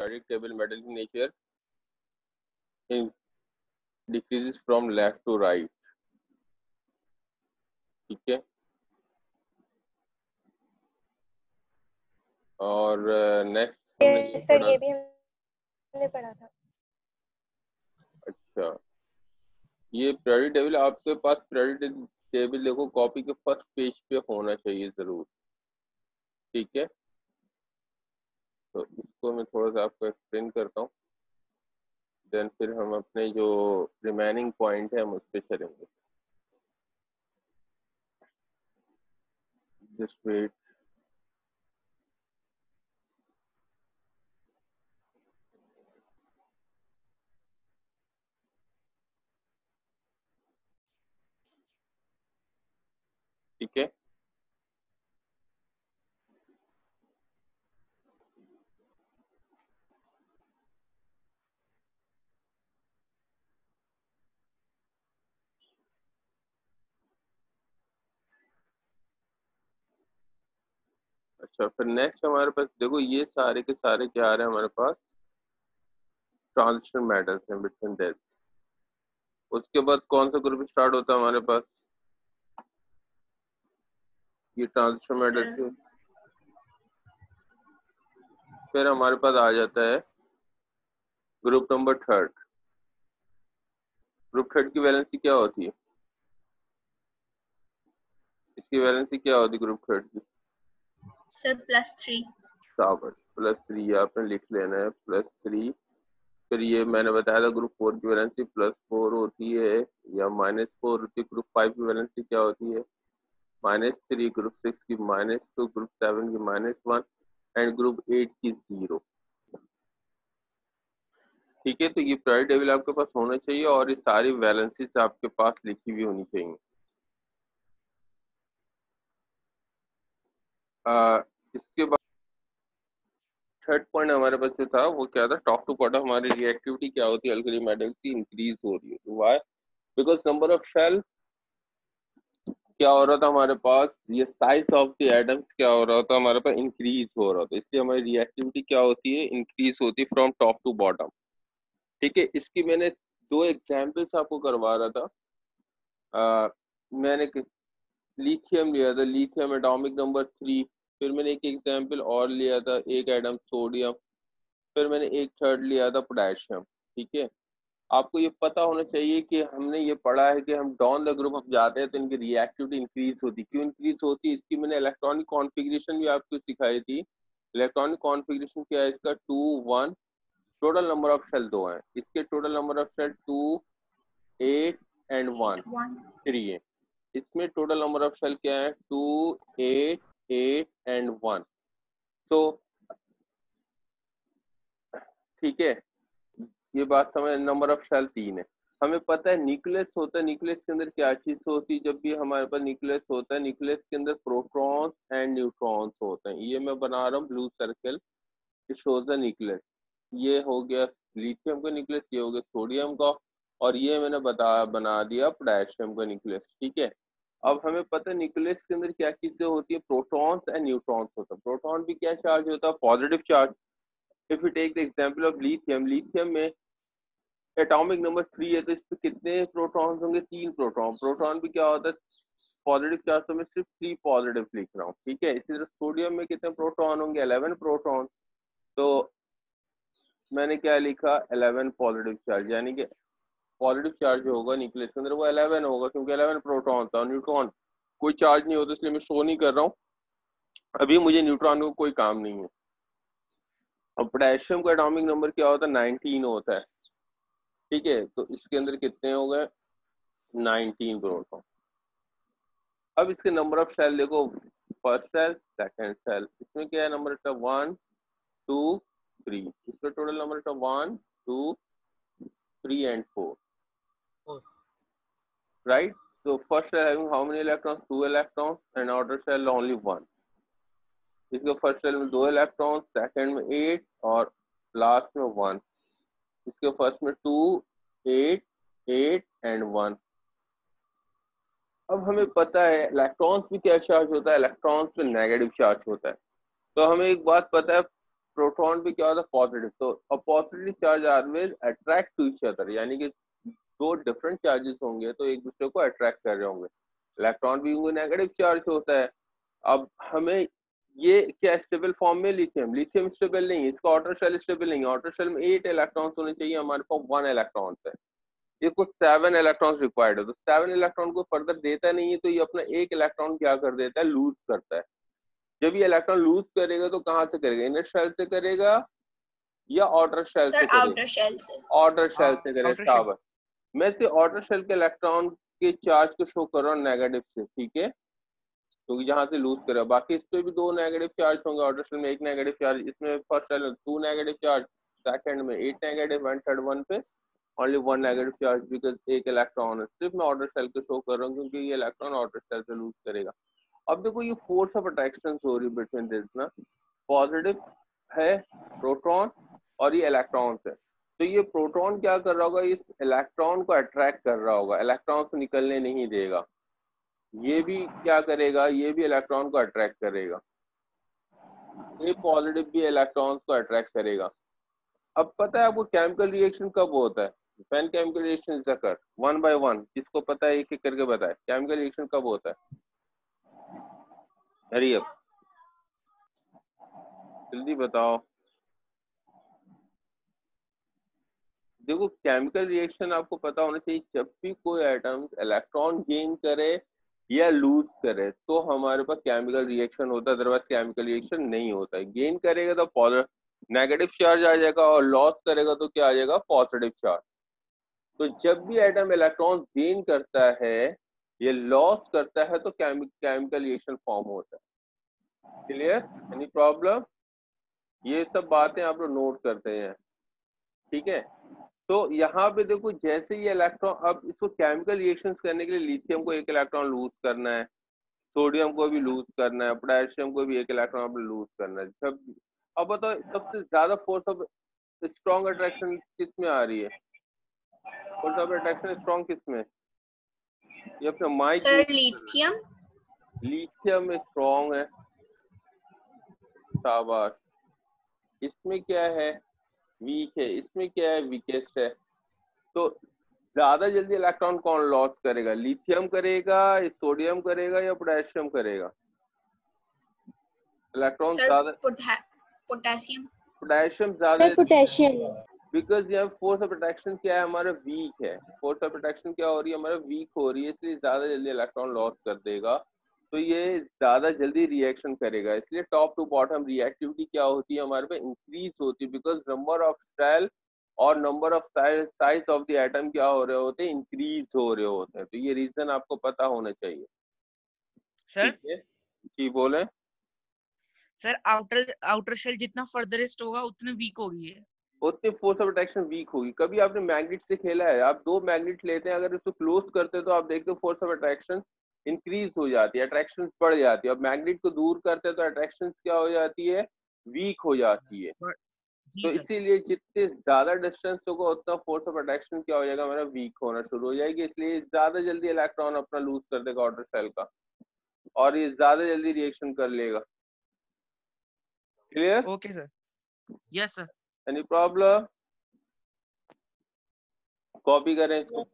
periodic table metallic nature in decreases from left to right. ठीक है, और next हमने ये सर पढ़ा। ये भी हमने पढ़ा था। अच्छा, ये पीरियोडिक टेबल आपके पास पीरियोडिक टेबल देखो कॉपी के फर्स्ट पेज पे होना चाहिए जरूर। ठीक है, तो इसको मैं थोड़ा सा आपको एक्सप्लेन करता हूँ, देन फिर हम अपने जो रिमेनिंग पॉइंट है हम उस पर चलेंगे। Just wait. ठीक है, अच्छा फिर नेक्स्ट हमारे पास देखो ये सारे के सारे क्या आ रहे हैं हमारे पास, ट्रांजिशन मेटल्स हैं बिटवीन दैट। उसके बाद कौन सा ग्रुप स्टार्ट होता है हमारे पास, ये ट्रांजिशन मेटल्स से फिर हमारे पास आ जाता है group number third. Group third की वैलेंसी क्या होती है, इसकी वैलेंसी क्या होती है ग्रुप थर्ड की? सर +3। +3 आपने लिख लेना है, +3। फिर ये मैंने बताया था ग्रुप 4 की वैलेंसी +4 होती है या -4 होती है। ग्रुप 5 की वैलेंसी क्या होती है, -3। ग्रुप 6 की -2, ग्रुप 7 की -1 एंड ग्रुप 8 की 0। ठीक है, तो ये पीरियोडिक टेबल आपके पास होना चाहिए और ये सारी वैलेंसीज आपके पास लिखी हुई होनी चाहिए। इसके बाद थर्ड पॉइंट हमारे पास जो था वो क्या था, टॉप टू बॉटम हमारी रिएक्टिविटी क्या होती है, अल्कली मेटल्स की इंक्रीज हो रही है। Why? Because number of shell क्या हो रहा था हमारे पास, ये साइज ऑफ द एटम्स क्या हो रहा था हमारे पास, इंक्रीज हो रहा था। इसलिए हमारी रिएक्टिविटी क्या होती है, इंक्रीज होती है फ्रॉम टॉप टू बॉटम। ठीक है, इसकी मैंने 2 एग्जाम्पल्स आपको करवा रहा था। मैंने लिथियम लिया था, लिथियम एटॉमिक नंबर 3। फिर मैंने एक एग्जाम्पल और लिया था, एक एटम सोडियम। फिर मैंने एक थर्ड लिया था पोटेशियम। ठीक है, आपको ये पता होना चाहिए कि हमने ये पढ़ा है कि हम डाउन द ग्रुप हम जाते हैं तो इनकी रिएक्टिविटी इंक्रीज होती। क्यों इंक्रीज होती है, इसकी मैंने इलेक्ट्रॉनिक कॉन्फ़िगरेशन भी आपको सिखाई थी। इलेक्ट्रॉनिक कॉन्फ़िगरेशन क्या है इसका, 2 1। टोटल नंबर ऑफ शेल 2 है, इसके total number of shell 2 8 and 1 3 है। इसमें टोटल नंबर ऑफ शेल क्या है, 2 8 8 एंड 1। तो ठीक है, ये बात समझ, नंबर ऑफ शेल 3 है। हमें पता है न्यूक्लियस होता है, न्यूक्लियस के अंदर क्या चीज होती है, जब भी हमारे पास न्यूक्लियस होता है, न्यूक्लियस के अंदर प्रोटॉन्स एंड न्यूट्रॉन्स होते हैं। ये मैं बना रहा हूँ blue circle, it shows the nucleus. ये हो गया लिथियम का न्यूक्लियस, ये हो गया सोडियम का, और ये मैंने बना दिया पोटेशियम का न्यूक्लियस। ठीक है, अब हमें पता है न्यूक्लियस के अंदर क्या चीजें होती है, प्रोटॉन्स एंड न्यूट्रॉन्स होता है। प्रोटॉन भी क्या चार्ज होता है, positive charge. If you take the example of lithium, lithium में एटॉमिक नंबर 3 है, तो इस पे कितने प्रोटॉन्स होंगे, 3 प्रोटॉन। प्रोटॉन भी क्या होता है, पॉजिटिव चार्ज, तो मैं सिर्फ 3 पॉजिटिव लिख रहा हूँ। ठीक है, इसी तरह सोडियम में कितने प्रोटॉन होंगे, 11 प्रोटॉन। तो मैंने क्या लिखा, 11 पॉजिटिव चार्ज, यानी कि पॉजिटिव चार्ज जो होगा न्यूक्लियस के अंदर वो 11 होगा, क्योंकि 11 प्रोटॉन था। न्यूट्रॉन कोई चार्ज नहीं होता, इसलिए मैं शो नहीं कर रहा हूँ अभी, मुझे न्यूट्रॉन को कोई काम नहीं है। अब पोटेशियम का एटॉमिक नंबर क्या होता है, 19 होता है। ठीक है, तो इसके अंदर कितने हो गए, 19 प्रोटॉन। अब इसके नंबर ऑफ शेल देखो, फर्स्ट सेल सेकंड सेल, इसमें क्या है नंबर ऑफ 1 2 3, इसमें total number of 1 2 3 and 4, right. So first cell having how many electrons, 2 electrons, and outer cell only 1. इसके फर्स्ट सेल में 2 इलेक्ट्रॉन, सेकंड में 8 और लास्ट में 1। इसके फर्स्ट में 2 8 8 एंड 1। अब हमें पता है इलेक्ट्रॉन्स भी क्या चार्ज होता है, इलेक्ट्रॉन्स पे नेगेटिव चार्ज होता है। तो हमें एक बात पता है, प्रोटॉन पे क्या होता है पॉजिटिव, तो uh positive charge always attract to each other, यानी कि दो डिफरेंट चार्जेस होंगे तो एक दूसरे को अट्रैक्ट कर रहे होंगे। इलेक्ट्रॉन भी नेगेटिव चार्ज होता है। अब हमें ये क्या स्टेबल फॉर्म में लिथियम, लिथियम स्टेबल नहीं है, इसका आउटर शेल स्टेबल नहीं है, आउटर शेल में 8 इलेक्ट्रॉन्स होने चाहिए, हमारे पास 1 इलेक्ट्रॉन है, ये कुछ 7 इलेक्ट्रॉन्स रिक्वायर्ड है, तो 7 इलेक्ट्रॉन को फर्दर देता नहीं है, तो ये अपना एक इलेक्ट्रॉन क्या कर देता है, लूज करता है। जब ये इलेक्ट्रॉन लूज करेगा तो कहाँ से करेगा, इनर शेल से करेगा या आउटर शेल सर से करेगा, आउटर शेल से। आउटर शेल से करेगा। Outer shell. शाबाश, मैं से आउटर शेल के इलेक्ट्रॉन के चार्ज को शो कर रहा हूँ नेगेटिव से, ठीक है, क्योंकि यहाँ से लूज करेगा, बाकी इस पे भी 2 नेगेटिव चार्ज होंगे, आउटर शेल में 1 नेगेटिव चार्ज, इसमें फर्स्ट शेल में 2 नेगेटिव चार्ज, सेकंड में 8 नेगेटिव एंड थर्ड वन पे ओनली 1 नेगेटिव चार्ज, बिकॉज एक इलेक्ट्रॉन है, सिर्फ मैं आउटर शेल को शो कर रहा हूँ क्योंकि ये इलेक्ट्रॉन आउटर शेल से लूज करेगा। अब देखो ये फोर्स ऑफ अट्रैक्शन हो रही है बिटवीन दिस ना, पॉजिटिव है प्रोटॉन और ये इलेक्ट्रॉन है, तो ये प्रोटॉन क्या कर रहा होगा, इस इलेक्ट्रॉन को अट्रैक्ट कर रहा होगा, इलेक्ट्रॉन को निकलने नहीं देगा, ये भी क्या करेगा, ये भी इलेक्ट्रॉन को अट्रैक्ट करेगा, ये पॉजिटिव भी इलेक्ट्रॉन को अट्रैक्ट करेगा। अब पता है आपको केमिकल रिएक्शन कब होता है, when chemical reaction is occur, one by one, जिसको पता है एक एक करके बताए, केमिकल रिएक्शन कब होता है, हरी अप जल्दी बताओ। देखो केमिकल रिएक्शन आपको पता होना चाहिए, जब भी कोई एटम इलेक्ट्रॉन गेन करे या लूज करे तो हमारे पास केमिकल रिएक्शन होता है, अदरवाइज केमिकल रिएक्शन नहीं होता है। गेन करेगा तो नेगेटिव चार्ज आ जाएगा और लॉस करेगा तो क्या आ जाएगा, पॉजिटिव चार्ज। तो जब भी एटम इलेक्ट्रॉन गेन करता है ये लॉस करता है तो केमिकल रिएक्शन फॉर्म होता है। क्लियर, एनी प्रॉब्लम, ये सब बातें आप लोग नोट करते हैं, ठीक है। तो यहाँ पे देखो जैसे ये इलेक्ट्रॉन, अब इसको केमिकल रिएक्शंस करने के लिए लिथियम को एक इलेक्ट्रॉन लूज करना है, सोडियम को भी लूज करना है, पोटेशियम को भी एक इलेक्ट्रॉन आपको लूज करना है। जब अब बताओ सबसे ज्यादा फोर्स ऑफ स्ट्रॉन्ग अट्रैक्शन किस में आ रही है, फोर्स ऑफ अट्रैक्शन स्ट्रॉन्ग किस में, ये अपना माइक सर लिथियम। लिथियम में स्ट्रॉन्ग है, शाबाश। इसमें क्या है, वीक है, इसमें क्या है, वीकेस्ट है। तो ज्यादा जल्दी इलेक्ट्रॉन कौन लॉस करेगा, लिथियम करेगा, सोडियम करेगा या पोटेशियम करेगा, इलेक्ट्रॉन सर ज्यादा, पोटेशियम। पोटेशियम ज्यादा, पोटेशियम। बिकॉज यहाँ फोर्स ऑफ अट्रैक्शन क्या है हमारा, वीक है, फोर्स ऑफ अट्रैक्शन क्या हो रही है हमारा, वीक हो रही है, इसलिए ज्यादा जल्दी इलेक्ट्रॉन लॉस कर देगा, तो ये ज्यादा जल्दी रिएक्शन करेगा, इसलिए टॉप टू बॉटम रिएक्टिविटी क्या होती है हमारे पे, इंक्रीज होती है, बिकॉज नंबर ऑफ सेल और number of size of the atom क्या हो रहे होते हैं, इंक्रीज हो रहे होते हैं। तो ये रीजन आपको पता होना चाहिए, सर ठीक है जी, बोले। सर आउटर आउटर शेल जितना फर्दरेस्ट होगा उतने वीक होगी ये। उतनी फोर्स ऑफ अट्रैक्शन वीक होगी। कभी आपने मैग्नेट से खेला है, आप 2 मैग्नेट लेते हैं, अगर उसको क्लोज करते हैं तो आप देखते हो फोर्स ऑफ अट्रैक्शन इंक्रीज हो जाती है, अट्रैक्शन बढ़ जाती है, और मैग्नेट को दूर करते हैं तो अट्रैक्शन क्या हो जाती है, वीक हो जाती है। जी तो सर। इसीलिए जितने ज्यादा डिस्टेंस होगा उतना फोर्स ऑफ अट्रैक्शन क्या हो जाएगा हमारा, वीक होना शुरू हो जाएगी, इसलिए ज्यादा जल्दी इलेक्ट्रॉन अपना लूज कर देगा आउटर शेल का, और ये ज्यादा जल्दी रिएक्शन कर लेगा। Clear, okay sir, yes sir. Any problem, copy करें इसको।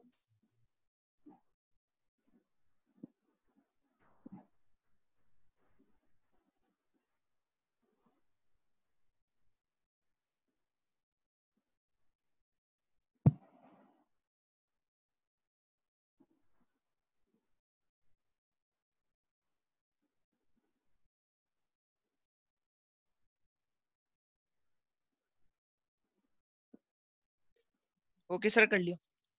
ओके सर, कर लिया।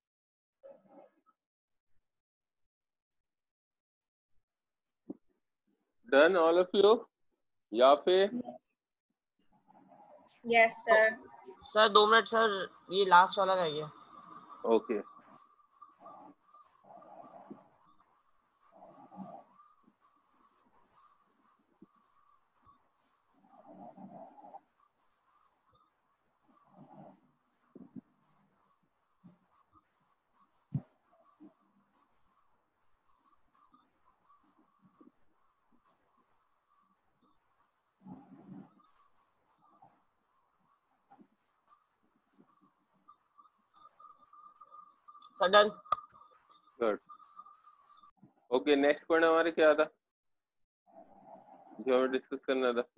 डन ऑल ऑफ यू, या फिर yes sir. Sir 2 minute sir, ये लास्ट वाला रह गया। Okay. Sir done. Good. Okay, next point हमारे क्या था जो हमें डिस्कस करना था?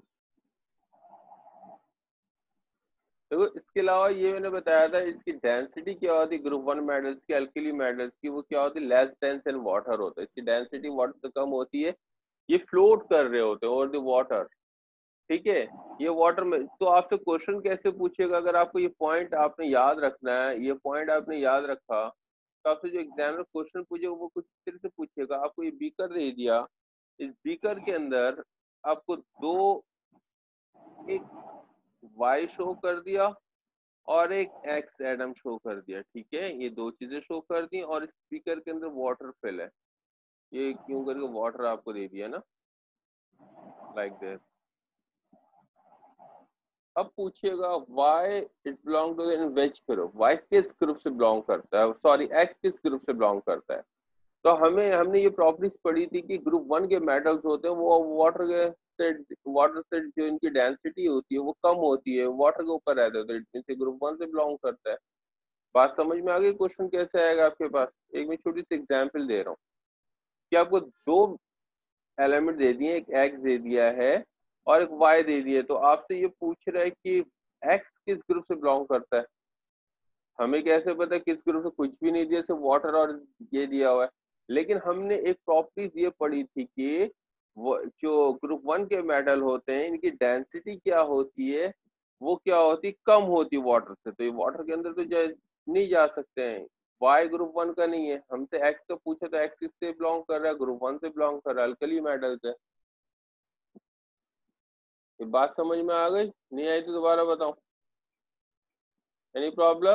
देखो, इसके अलावा ये मैंने बताया था, इसकी डेंसिटी क्या होती है ग्रुप 1 मेटल्स की, अल्कली मेटल्स की, वो क्या होती है? लेस डेंस एंड वाटर होता है। इसकी डेंसिटी वाटर से कम होती है, ये फ्लोट कर रहे होते हैं ओवर द वाटर। ठीक है, ये वाटर में तो आपसे क्वेश्चन कैसे पूछेगा? अगर आपको ये पॉइंट आपने याद रखना है, ये पॉइंट आपने याद रखा, तो आपसे जो एग्जामिनर क्वेश्चन पूछेगा वो कुछ इस तरह से पूछेगा। आपको ये बीकर दे दिया, इस बीकर के अंदर आपको दो, एक Y शो कर दिया और एक X एटम शो कर दिया। ठीक है, ये दो चीजें शो कर दी और स्पीकर के अंदर वाटर फिल है, ये क्यों करके वाटर आपको दे दिया ना, लाइक दिस। अब पूछिएगा why it belong to in which group, why किस ग्रुप से बिलोंग करता है, सॉरी एक्स किस ग्रुप से बिलोंग करता है। तो हमने ये प्रॉपर्टीज पढ़ी थी कि ग्रुप 1 के मेटल्स होते हैं वो वाटर से जो इनकी डेंसिटी होती है वो कम होती है, वाटर के ऊपर रहते हैं, तो इट मींस ग्रुप 1 से बिलोंग करता है। बात समझ में आ गई? क्वेश्चन कैसे आएगा आपके पास? एक मैं छोटी सी एग्जाम्पल दे रहा हूँ कि आपको दो एलिमेंट दे दिए, एक एक्स दे दिया है और एक वाई दे दिया है, तो आपसे ये पूछ रहा है कि एक्स किस ग्रुप से बिलोंग करता है। हमें कैसे पता है किस ग्रुप से? कुछ भी नहीं दिया, सिर्फ वाटर और ये दिया हुआ है। लेकिन हमने एक प्रॉपर्टीज ये पढ़ी थी कि वो जो ग्रुप 1 के मेटल होते हैं इनकी डेंसिटी क्या होती है, वो क्या होती है? कम होती है वाटर से। तो ये वाटर के अंदर तो नहीं जा सकते हैं। वाई ग्रुप 1 का नहीं है, हमसे एक्स का पूछा तो एक्स किससे बिलोंग कर रहा है? ग्रुप 1 से बिलोंग कर रहा है, अल्कली मेटल से। ये बात समझ में आ गई? नहीं आई तो दोबारा बताओ। Any problem?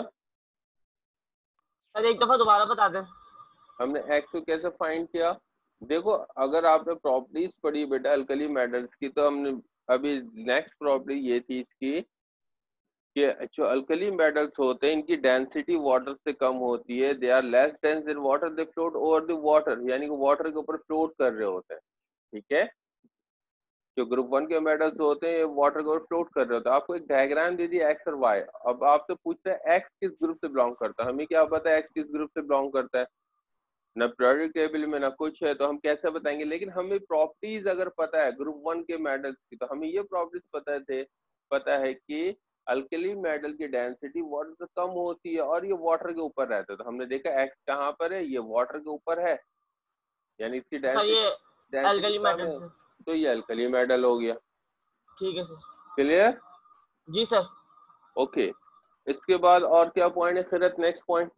सर एक दफा दोबारा बता दें। हमने एक्स को कैसे फाइंड किया? देखो, अगर आपने प्रॉपर्टीज पढ़ी बेटा अल्कली मेटल्स की, तो हमने अभी नेक्स्ट प्रॉपर्टी ये थी इसकी कि जो अल्कली मेटल्स होते हैं इनकी डेंसिटी वाटर से कम होती है, they are less dense than water, they float over the water, यानी कि वाटर के ऊपर फ्लोट कर रहे होते हैं। ठीक है, जो ग्रुप 1 के मेटल्स होते हैं ये वाटर के ऊपर फ्लोट कर रहे होते हैं। आपको एक डायग्राम दे दिया एक्स और वाई, अब आपसे पूछ रहे हैं एक्स किस ग्रुप से बिलोंग करता है। हमें क्या पता है एक्स किस ग्रुप से बिलोंग करता है? ना पीरियोडिक टेबल में ना कुछ है, तो हम कैसे बताएंगे? लेकिन हमें प्रॉपर्टीज अगर पता है ग्रुप 1 के मेटल्स की, तो हमें ये प्रॉपर्टीज पता है कि अल्कली मेटल की डेंसिटी वाटर से कम होती है और ये वाटर के ऊपर रहता है। तो हमने देखा एक्स कहाँ पर है, ये वाटर के ऊपर है, यानी इसकी सर ये डेंसिटी अल्कली कम मेटल है, से। तो ये अल्कली मेटल हो गया। ठीक है सर। क्लियर? जी सर। ओके, इसके बाद और क्या पॉइंट है फिर? नेक्स्ट पॉइंट,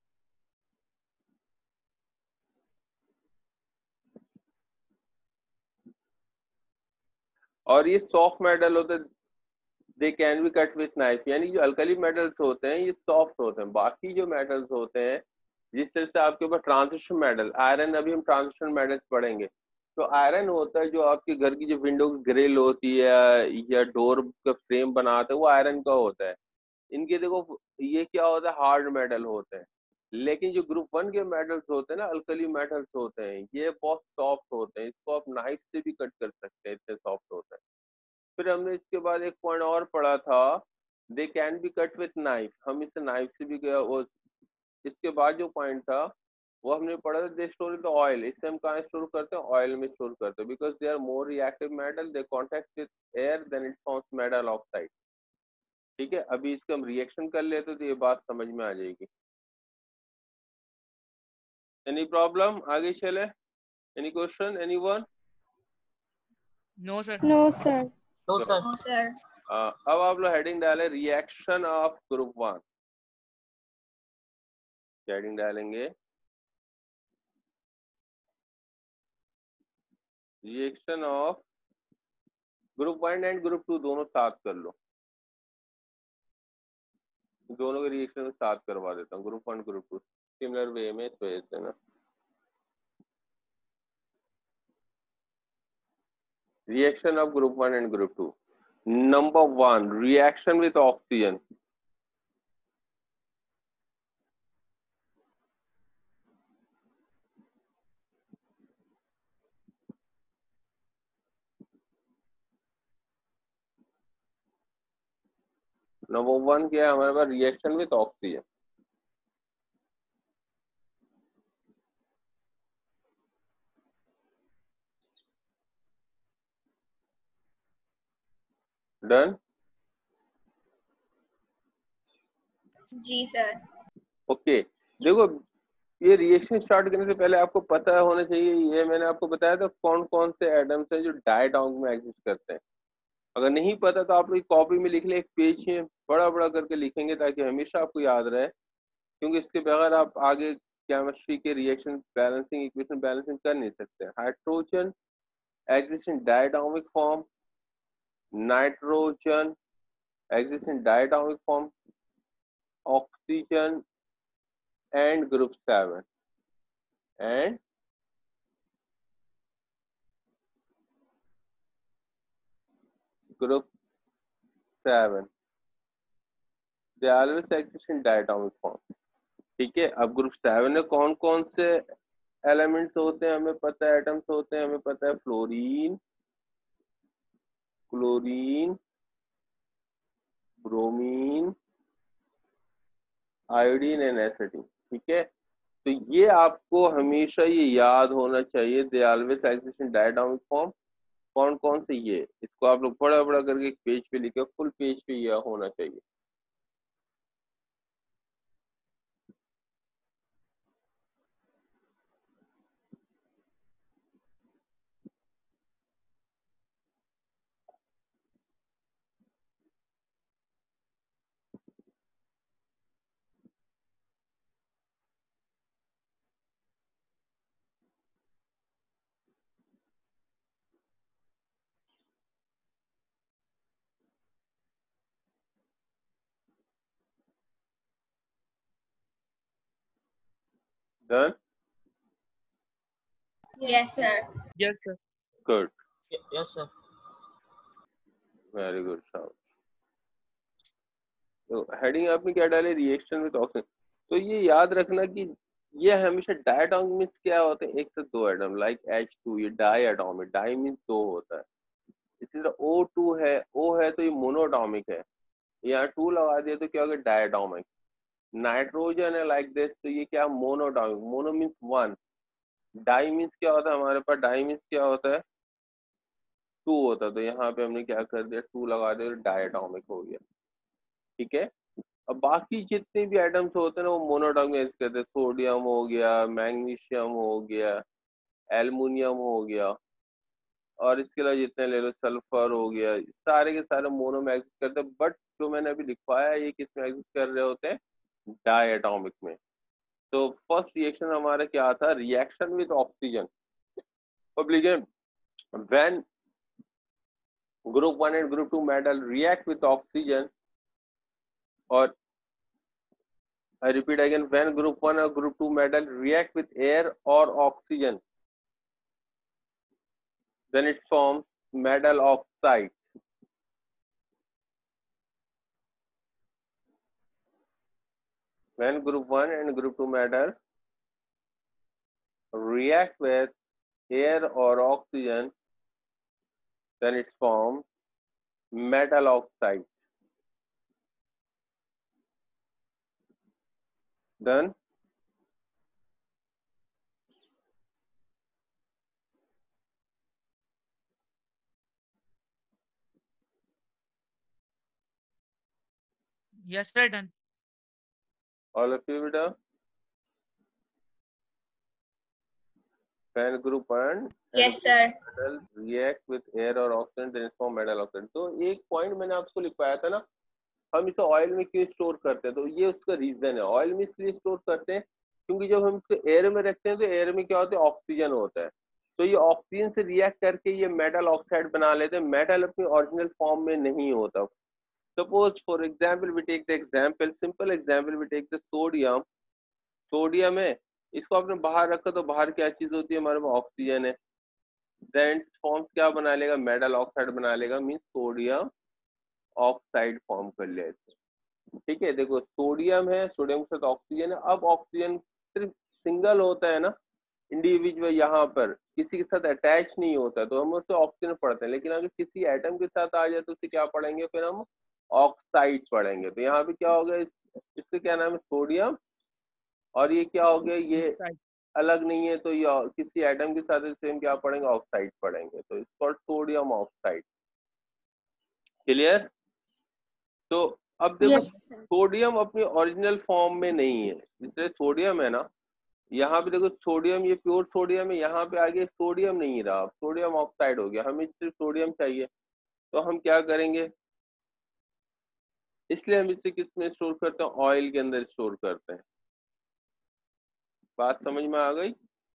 और ये सॉफ्ट मेटल होते हैं, they can be cut with knife, यानी जो अल्कली मेटल्स होते हैं ये सॉफ्ट होते हैं। बाकी जो मेटल्स होते हैं, जिस तरह से आपके ऊपर ट्रांजिशन मेटल, आयरन, अभी हम ट्रांजिशन मेटल्स पढ़ेंगे, तो आयरन होता है जो आपके घर की जो विंडो की ग्रिल होती है या डोर का फ्रेम बनाते हैं, वो आयरन का होता है। इनके देखो ये क्या होता है, हार्ड मेटल होते हैं। लेकिन जो ग्रुप 1 के मेटल्स होते हैं ना, अल्कली मेटल्स होते हैं, ये बहुत सॉफ्ट होते हैं, इसको आप नाइफ से भी कट कर सकते हैं, इतने सॉफ्ट होते हैं। फिर हमने इसके बाद एक पॉइंट और पढ़ा था, they can be cut with knife, हम इसे नाइफ से भी गया। वो इसके बाद जो पॉइंट था वो हमने पढ़ा था, they store in the oil, इसे हम कहाँ स्टोर करते हैं? ऑयल में स्टोर करते हैं, because they are more reactive metal, they contact with air then it forms metal oxide. ठीक है, अभी इसका हम रिएक्शन कर लेते तो ये बात समझ में आ जाएगी। Any problem? आगे चले? Any question, anyone? No sir. No sir. No sir. No sir. अब आप लोग हेडिंग डाले रिएक्शन ऑफ ग्रुप 1, हेडिंग डालेंगे reaction of group 1 and group 2, दोनों साथ कर लो, दोनों के रिएक्शन साथ करवा देता हूँ, ग्रुप 1 ग्रुप 2 सिमिलर वे में, इस वजह से ना। Reaction of group 1 and group 2, number 1 reaction with oxygen. Number 1 क्या है हमारे पास? Reaction with oxygen. डन। जी सर। ओके देखो, ये रिएक्शन स्टार्ट करने से पहले आपको पता होना चाहिए, ये मैंने आपको बताया था कौन कौन से एटम्स हैं जो डायटोमिक में एग्जिस्ट करते हैं। अगर नहीं पता तो आप एक कॉपी में लिख ले, एक पेज में बड़ा बड़ा करके लिखेंगे ताकि हमेशा आपको याद रहे, क्योंकि इसके बगैर आप आगे केमिस्ट्री के रिएक्शन बैलेंसिंग, इक्वेशन बैलेंसिंग कर नहीं सकते। Hydrogen exist in diatomic form, nitrogen exist in diatomic form, oxygen and group 7 and group 7 they always exist in diatomic form। ठीक है, अब ग्रुप 7 में कौन कौन से एलिमेंट्स होते हैं हमें पता है, एटम्स होते हैं हमें पता है, fluorine, chlorine, bromine, iodine and astatine. ठीक है, तो ये आपको हमेशा ये याद होना चाहिए, they always exist in diatomic form. कौन कौन से, ये इसको आप लोग बड़ा बड़ा करके एक पेज पे लिखे, फुल पेज पे यह होना चाहिए। Done. Yes sir. Yes sir. Good, yes sir. Very good. तो हेडिंग आपने क्या डाले, रिएक्शन विद ऑक्सीजन। तो ये याद रखना कि ये हमेशा डायटोमिक मींस क्या होते हैं, एक से दो एटम, लाइक H2, ये डाई एटम है, डाई मींस दो होता है। इसी तरह O2 है, O है तो ये मोनोटॉमिक है, यहाँ 2 लगा दिया तो क्या हो गया, डायटोमिक। नाइट्रोजन है लाइक दिस, तो ये क्या, monatomic, mono means one, di means क्या होता है हमारे पास, डाई मींस क्या होता है, 2 होता है, तो यहाँ पे हमने क्या कर दिया, 2 लगा दिया तो डायटोमिक हो गया। ठीक है, अब बाकी जितने भी एटम्स होते हैं ना वो मोनोटॉमिक एग्जिस्ट करते हैं, सोडियम हो गया, मैग्नीशियम हो गया, एल्युमिनियम हो गया, और इसके अलावा जितने ले लो, सल्फर हो गया, सारे के सारे मोनो में एग्जिस्ट करते हैं। बट जो मैंने अभी लिखवाया ये किस में एग्जिस्ट कर रहे होते हैं, डायटोमिक में। तो फर्स्ट रिएक्शन हमारा क्या था, रिएक्शन विद ऑक्सीजन। अब लिखे, when group 1 and group 2 metal react with oxygen, और I repeat again, when group 1 or group 2 metal react with air or oxygen, then it forms metal oxide. When group 1 and group 2 metal react with air or oxygen, then it forms metal oxide. Done? Yes sir, done. All of you, beta? When group 1 yes sir. metal react with air or oxygen, then it forms metal oxide. तो एक point मैंने आपको लिखवाया था ना, हम इसे oil में क्यों स्टोर करते हैं, तो ये उसका रीजन है। ऑयल में इसलिए स्टोर करते हैं क्योंकि जब हम इसको एयर में रखते हैं तो एयर में क्या होता है, ऑक्सीजन होता है, तो ये ऑक्सीजन से रिएक्ट करके ये मेटल ऑक्साइड बना लेते हैं। मेटल अपनी ओरिजिनल फॉर्म में नहीं होता। Suppose for example we take the example, simple example we take the sodium. Sodium है, इसको आपने बाहर रखा तो बाहर क्या चीज होती है, हमारे पास ऑक्सीजन है, देन फॉर्म क्या बना लेगा, मेटल ऑक्साइड बना लेगा, मीन सोडियम ऑक्साइड फॉर्म कर लेते। ठीक है, देखो सोडियम है, सोडियम के साथ ऑक्सीजन है। अब ऑक्सीजन सिर्फ सिंगल होता है ना, इंडिविजुअल, यहाँ पर किसी के साथ अटैच नहीं होता, तो हम उससे ऑक्सीजन पढ़ते हैं। लेकिन अगर किसी एटम के साथ आ जाए तो उसे क्या पढ़ेंगे, फिर हम ऑक्साइड पढ़ेंगे। तो यहाँ पे क्या हो गया, इससे क्या नाम है, सोडियम, और ये क्या हो गया, ये अलग नहीं है, तो ये किसी एटम के साथ सेम क्या पढ़ेंगे, ऑक्साइड पढ़ेंगे, तो इसको सोडियम ऑक्साइड। क्लियर? तो अब देखो सोडियम अपनी ओरिजिनल फॉर्म में नहीं है, इसलिए सोडियम है ना, यहाँ पे देखो सोडियम, ये प्योर सोडियम है, यहाँ पे आगे सोडियम नहीं रहा, सोडियम ऑक्साइड हो गया, हमें सिर्फ सोडियम चाहिए। तो हम क्या करेंगे, इसलिए हम इसे किस में स्टोर करते हैं, ऑयल के अंदर स्टोर करते हैं। बात समझ में आ गई?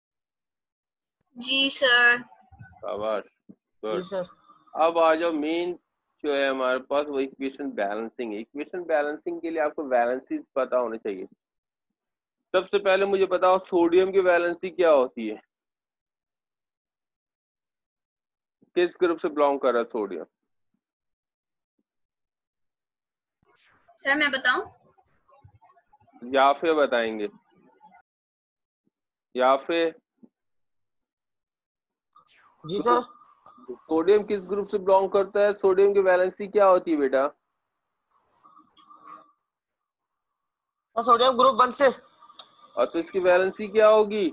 जी सर। शाबाश, जी गुड। सर। अब आ जाओ मेन जो है हमारे पास, वो इक्वेशन बैलेंसिंग है। इक्वेशन बैलेंसिंग के लिए आपको वैलेंसीज पता होने चाहिए। सबसे पहले मुझे बताओ सोडियम की वैलेंसी क्या होती है, किस ग्रुप से बिलोंग कर रहा है सोडियम? सर मैं बताऊं? या फिर बताएंगे, या फिर जी सर। सोडियम किस ग्रुप से बिलोंग करता है, सोडियम की वैलेंसी क्या होती है बेटा? सोडियम ग्रुप 1 से। और तो इसकी वैलेंसी क्या होगी?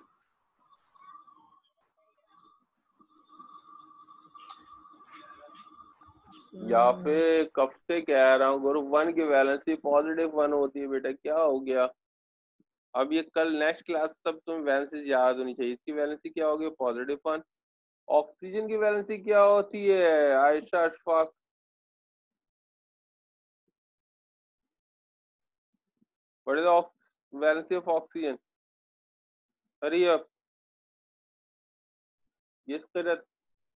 या फिर कब से कह रहा हूँ, ग्रुप 1 की वैलेंसी +1 होती है बेटा, क्या हो गया? अब ये कल नेक्स्ट क्लास तब तुम्हें वैलेंसी याद होनी चाहिए। इसकी वैलेंसी क्या होगी, +1। ऑक्सीजन की वैलेंसी क्या होती है Ayesha Ashfaq? What is the valency of oxygen? Hurry up, yes correct,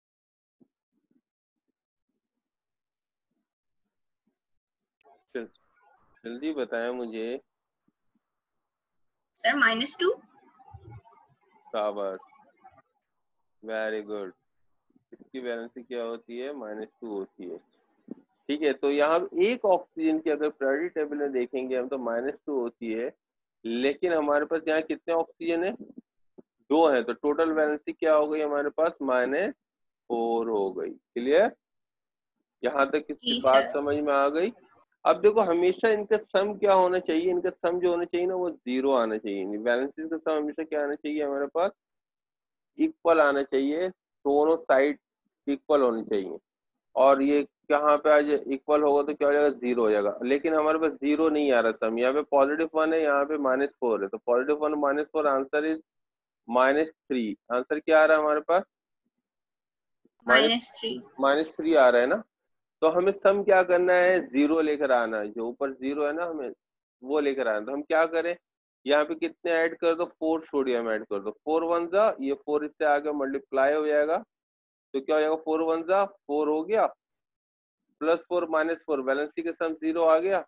जल्दी बताएं मुझे। सर -2। शाबाश, वेरी गुड। इसकी वैलेंसी क्या होती है, -2 होती है। ठीक है, तो यहाँ एक ऑक्सीजन की अगर प्रायोरिटी टेबल में देखेंगे हम तो -2 होती है, लेकिन हमारे पास यहाँ कितने ऑक्सीजन है, 2 है, तो टोटल वैलेंसी क्या हो गई हमारे पास, -4 हो गई। क्लियर? यहाँ तक किसकी जी बात सर। समझ में आ गई? अब देखो हमेशा इनका सम क्या होना चाहिए, इनका सम जो होना चाहिए ना वो 0 आना चाहिए। वैलेंसी का सम हमेशा क्या आना चाहिए हमारे पास, इक्वल आना चाहिए, दोनों साइड इक्वल होनी चाहिए। और ये कहाँ पे आज इक्वल होगा तो क्या हो जाएगा, 0 हो जाएगा। लेकिन हमारे पास 0 नहीं आ रहा सम, यहाँ पे +1 है, यहाँ पे -4 है, तो +1 -4 आंसर इज -3। आंसर क्या आ रहा है हमारे पास, -3। -3 आ रहा है ना। तो हमें सम क्या करना है, 0 लेकर आना है, जो ऊपर 0 है ना हमें वो लेकर आना है। तो हम क्या करें, यहाँ पे कितने ऐड कर दो, 4 सोडियम ऐड कर दो, 4 1 जा, ये 4 इससे आगे मल्टीप्लाई हो जाएगा, तो क्या हो जाएगा, 4 1 जा 4 हो गया, +4 -4, वैलेंसी के सम 0 आ गया।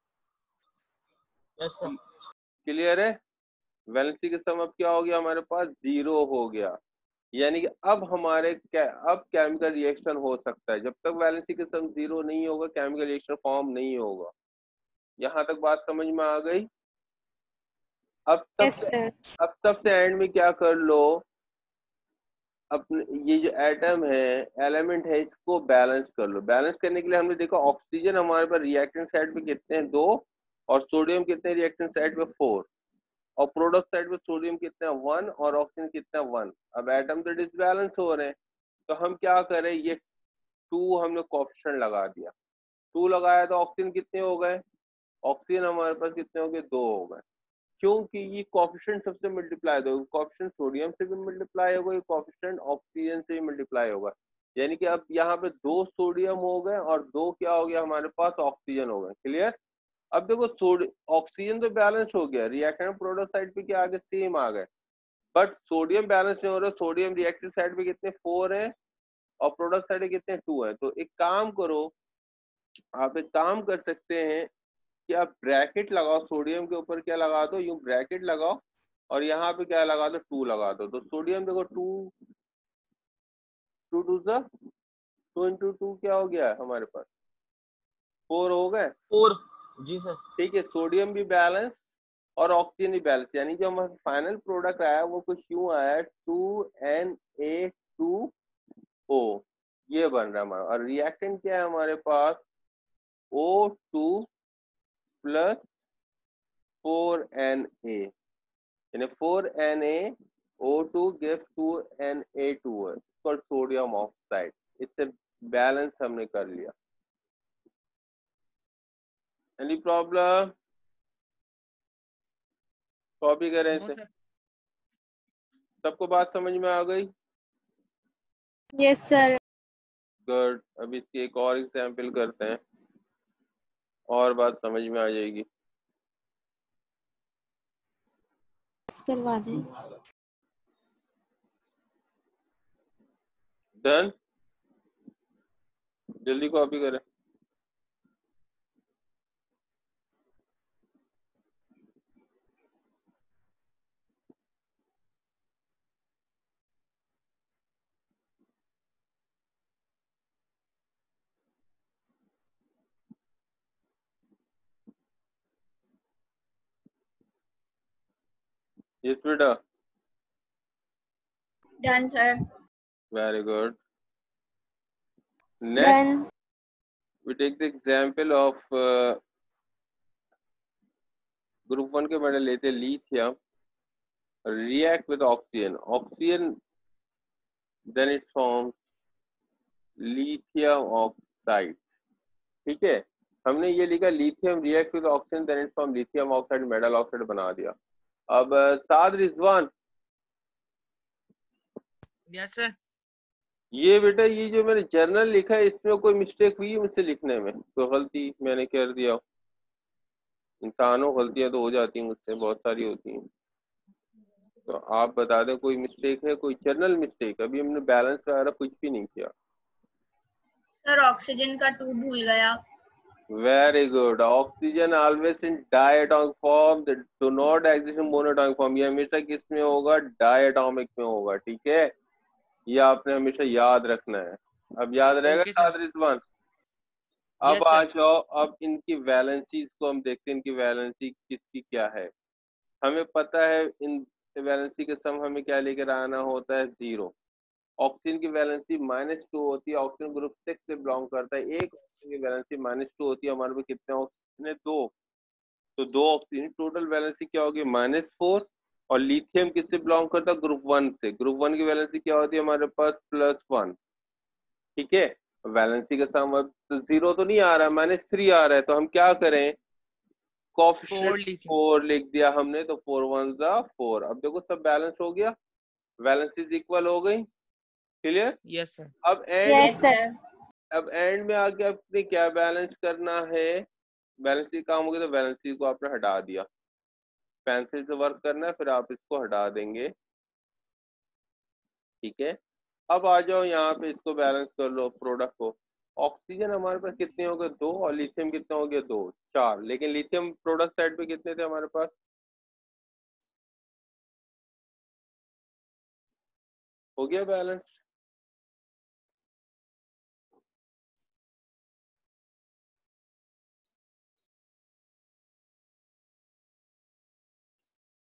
Yes sir. क्लियर है? वैलेंसी के सम अब क्या हो गया हमारे पास, 0 हो गया। यानी कि अब हमारे अब केमिकल रिएक्शन हो सकता है। जब तक वैलेंसी के सम 0 नहीं होगा केमिकल रिएक्शन फॉर्म नहीं होगा। यहाँ तक बात समझ में आ गई? अब यस सबसे सर। अब सबसे एंड में क्या कर लो, अपने ये जो एटम है, एलिमेंट है, इसको बैलेंस कर लो। बैलेंस करने के लिए हमने देखा ऑक्सीजन हमारे पास रिएक्टेंट साइड पे कितने हैं, 2, और सोडियम कितने रिएक्टेंट साइड पे 4, और प्रोडक्ट साइड पे सोडियम कितना है 1 और ऑक्सीजन कितना है 1। अब एटम तो डिसबैलेंस हो रहे हैं, तो हम क्या करें, ये 2 हमने कोएफिशिएंट लगा दिया, 2 लगाया तो ऑक्सीजन कितने हो गए, ऑक्सीजन हमारे पास कितने हो गए, 2 हो गए। क्योंकि ये कोएफिशिएंट सबसे मल्टीप्लाई होगा, कोएफिशिएंट सोडियम से भी मल्टीप्लाई होगा, ये कोएफिशिएंट ऑक्सीजन से भी मल्टीप्लाई होगा। यानी कि अब यहाँ पे 2 सोडियम हो गए और 2 क्या हो गया हमारे पास, ऑक्सीजन हो गए। क्लियर? अब देखो ऑक्सीजन तो बैलेंस हो गया, रिएक्टेंट प्रोडक्ट साइड पे क्या आ गए, सेम आ गए, बट सोडियम बैलेंस नहीं हो रहा। सोडियम रिएक्टिव साइड पे कितने 4 है और प्रोडक्ट साइड पे कितने 2 है। तो एक काम करो, आप एक काम कर सकते हैं कि आप ब्रैकेट लगाओ, सोडियम के ऊपर क्या लगा दो, यूं ब्रैकेट लगाओ, और यहाँ पे क्या लगा दो, 2 लगा दो। तो सोडियम देखो 2 2 2 सा 2 इंटू 2 क्या हो गया हमारे पास, 4 हो गए। 4। जी सर। ठीक है, सोडियम भी बैलेंस और ऑक्सीजन भी बैलेंस, यानी जो हमारा फाइनल प्रोडक्ट आया वो कुछ यूं आया, 2Na2O, ये बन रहा है हमारा। और रिएक्टेंट क्या है हमारे पास, O2 प्लस 4Na, यानी 4NaO2 gives 2Na2 है, कॉल्ड सोडियम ऑक्साइड। इससे बैलेंस हमने कर लिया। Any problem? कॉपी करें नो इसे। सर। सबको बात समझ में आ गई? Yes sir. गुड। अभी इसकी एक और एग्जाम्पल करते हैं और बात समझ में आ जाएगी। करवा दें। डन? जल्दी कॉपी करें। यस बेटा। Done, sir. Very good. Next done. we take the example of group 1 के मैंने लेते हैं lithium react with oxygen then it forms lithium oxide। ठीक है, हमने ये लिखा lithium react with oxygen then it forms lithium oxide metal oxide बना दिया। अब साद रिजवान, यस सर। ये बेटा ये जो मैंने जर्नल लिखा है इसमें कोई मिस्टेक हुई है मुझसे लिखने में? कोई गलती मैंने कर दिया? इंसानों गलतियां तो हो जाती हैं, मुझसे बहुत सारी होती हैं, तो आप बता दें कोई मिस्टेक है, कोई जर्नल मिस्टेक? अभी हमने बैलेंस वगैरह कुछ भी नहीं किया। Sir, oxygen का 2 भूल गया। Very good. Oxygen always in diatomic form, do not exist in monatomic form. ये हमेशा किस में होगा? डायटोमिक में होगा। ठीक है, ये आपने हमेशा याद रखना है। अब याद रहेगा ओके सर। साद रिजवान? अब यस आ सर। जाओ, अब इनकी वैलेंसीज को हम देखते हैं, इनकी वैलेंसी किसकी क्या है। हमें पता है इन वैलेंसी के सम हमें क्या लेकर आना होता है? 0। ऑक्सीजन की वैलेंसी -2 होती है, ऑक्सीजन ग्रुप 6 से बिलोंग करता है। एक ऑक्सीजन की वैलेंसी -2 होती है, हमारे पास कितने ऑक्सीजन है? 2। तो 2 ऑक्सीजन, टोटल वैलेंसी क्या होगी? -4। और लिथियम किससे बिलोंग करता है? ग्रुप 1 से। ग्रुप 1 की वैलेंसी क्या होती है हमारे पास? +1। ठीक है, वैलेंसी का सम अब तो 0 तो नहीं आ रहा है, -3 आ रहा है, तो हम क्या करें? 4 कोएफिशिएंट लिथियम। 4 लिख दिया हमने, तो 4 1 4। अब देखो सब बैलेंस हो गया, वैलेंसीज इक्वल हो गई। क्लियर? Yes sir. अब and yes Yes, sir. sir. अब एंड में आके आपने क्या बैलेंस करना है? बैलेंसी काम हो गया तो बैलेंसी को आपने हटा दिया, पेंसिल से वर्क करना है, फिर आप इसको हटा देंगे। ठीक है, अब आ जाओ यहाँ पे, इसको बैलेंस कर लो प्रोडक्ट को। ऑक्सीजन हमारे पास कितने हो गए? 2। और लिथियम कितने हो गए? 2 4। लेकिन लिथियम प्रोडक्ट साइड पे कितने थे हमारे पास? हो गया बैलेंस?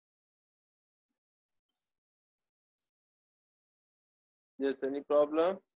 Yes, any problem?